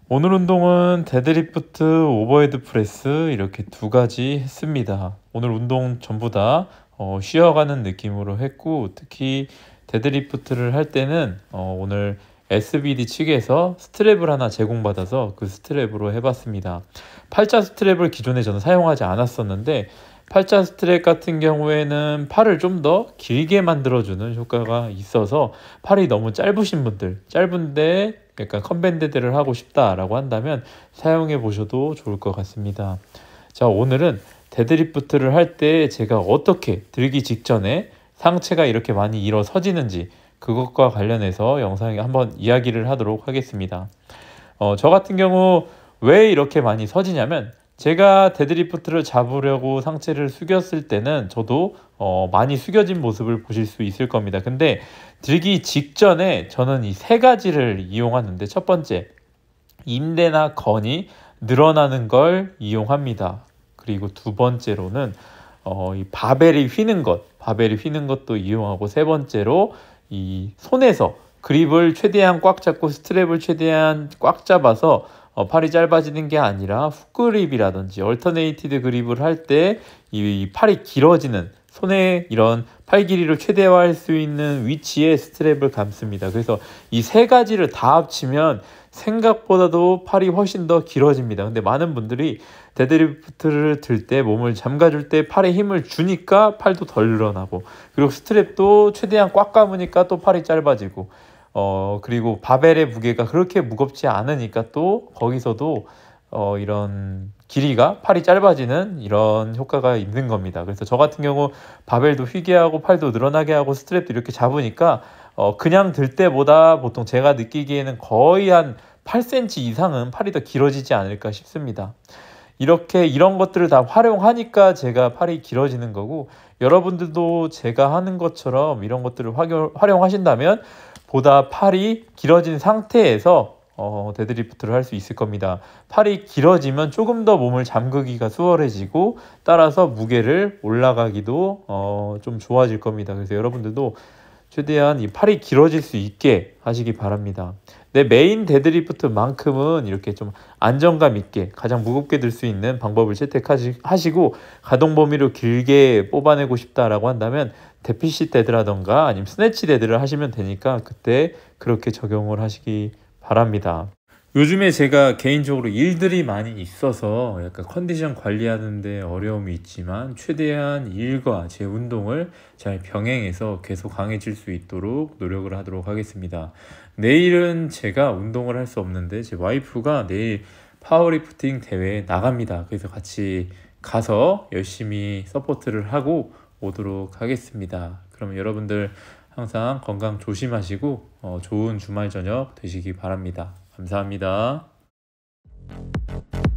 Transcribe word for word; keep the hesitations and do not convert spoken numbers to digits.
오늘 운동은 데드리프트, 오버헤드 프레스 이렇게 두 가지 했습니다. 오늘 운동 전부 다 어, 쉬어가는 느낌으로 했고, 특히 데드리프트를 할 때는 어, 오늘 에스비디 측에서 스트랩을 하나 제공받아서 그 스트랩으로 해봤습니다. 팔자 스트랩을 기존에 저는 사용하지 않았었는데, 팔자 스트랩 같은 경우에는 팔을 좀 더 길게 만들어주는 효과가 있어서, 팔이 너무 짧으신 분들, 짧은데 약간 컨밴드들을 하고 싶다라고 한다면 사용해 보셔도 좋을 것 같습니다. 자, 오늘은 데드리프트를 할 때 제가 어떻게 들기 직전에 상체가 이렇게 많이 일어서지는지 그것과 관련해서 영상에 한번 이야기를 하도록 하겠습니다. 어, 저 같은 경우 왜 이렇게 많이 서지냐면, 제가 데드리프트를 잡으려고 상체를 숙였을 때는 저도 어, 많이 숙여진 모습을 보실 수 있을 겁니다. 근데 들기 직전에 저는 이 세 가지를 이용하는데, 첫 번째, 인대나 건이 늘어나는 걸 이용합니다. 그리고 두 번째로는 어, 이 바벨이 휘는 것, 바벨이 휘는 것도 이용하고, 세 번째로 이 손에서 그립을 최대한 꽉 잡고 스트랩을 최대한 꽉 잡아서 어, 팔이 짧아지는 게 아니라 훅그립이라든지 얼터네이티드 그립을 할 때 이 팔이 길어지는, 손에 이런 팔 길이를 최대화할 수 있는 위치에 스트랩을 감습니다. 그래서 이 세 가지를 다 합치면 생각보다도 팔이 훨씬 더 길어집니다. 근데 많은 분들이 데드리프트를 들 때, 몸을 잠가줄 때 팔에 힘을 주니까 팔도 덜 늘어나고, 그리고 스트랩도 최대한 꽉 감으니까 또 팔이 짧아지고, 어 그리고 바벨의 무게가 그렇게 무겁지 않으니까 또 거기서도 어 이런 길이가, 팔이 짧아지는 이런 효과가 있는 겁니다. 그래서 저 같은 경우 바벨도 휘게 하고 팔도 늘어나게 하고 스트랩도 이렇게 잡으니까 어 그냥 들 때보다 보통 제가 느끼기에는 거의 한 팔 센티미터 이상은 팔이 더 길어지지 않을까 싶습니다. 이렇게 이런 것들을 다 활용하니까 제가 팔이 길어지는 거고, 여러분들도 제가 하는 것처럼 이런 것들을 활용, 활용하신다면 보다 팔이 길어진 상태에서 어, 데드리프트를 할 수 있을 겁니다. 팔이 길어지면 조금 더 몸을 잠그기가 수월해지고, 따라서 무게를 올라가기도 어, 좀 좋아질 겁니다. 그래서 여러분들도 최대한 이 팔이 길어질 수 있게 하시기 바랍니다. 내 메인 데드리프트만큼은 이렇게 좀 안정감 있게 가장 무겁게 들 수 있는 방법을 채택하시고, 가동 범위를 길게 뽑아내고 싶다라고 한다면 데피시 데드라던가 아니면 스네치 데드를 하시면 되니까 그때 그렇게 적용을 하시기 바랍니다. 요즘에 제가 개인적으로 일들이 많이 있어서 약간 컨디션 관리하는데 어려움이 있지만, 최대한 일과 제 운동을 잘 병행해서 계속 강해질 수 있도록 노력을 하도록 하겠습니다. 내일은 제가 운동을 할 수 없는데 제 와이프가 내일 파워리프팅 대회에 나갑니다. 그래서 같이 가서 열심히 서포트를 하고 오도록 하겠습니다. 그러면 여러분들 항상 건강 조심하시고 어, 좋은 주말 저녁 되시기 바랍니다. 감사합니다.